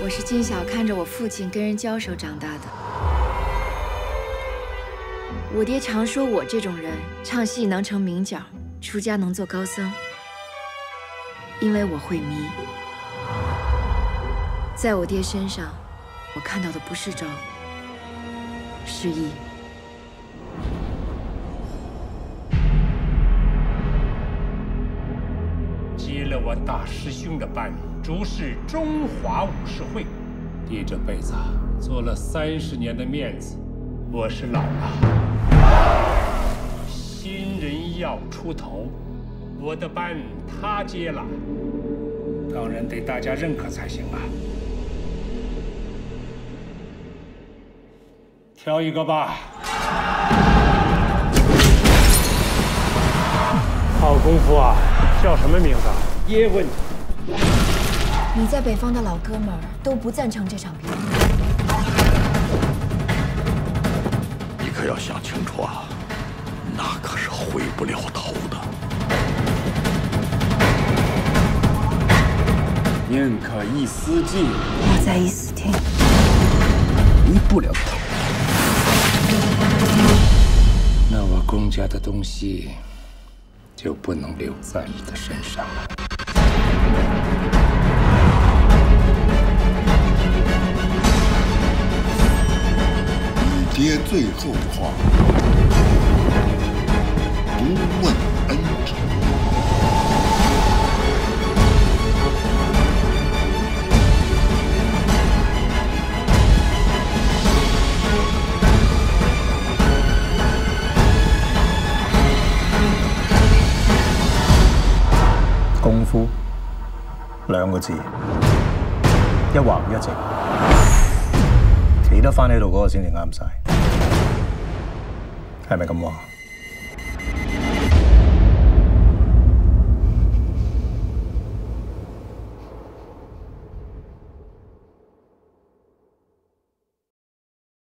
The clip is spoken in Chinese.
我是金小看着我父亲跟人交手长大的。我爹常说我这种人唱戏能成名角，出家能做高僧，因为我会迷。在我爹身上，我看到的不是招，是义。 接了我大师兄的班，主事中华武士会。爹这辈子做了30年的面子，我是老了。新人要出头，我的班他接了，当然得大家认可才行啊。挑一个吧。好功夫啊！ 叫什么名字？叶问。 你在北方的老哥们儿都不赞成这场比赛。 你可要想清楚啊，那可是回不了头的。 宁可一丝进， 我在一死厅， 回不了头。那我公家的东西。 就不能留在你的身上了。 你爹最后话，不问恩仇。 功夫2個字，一橫一直，企得翻喺度嗰個先至啱晒，係咪咁話？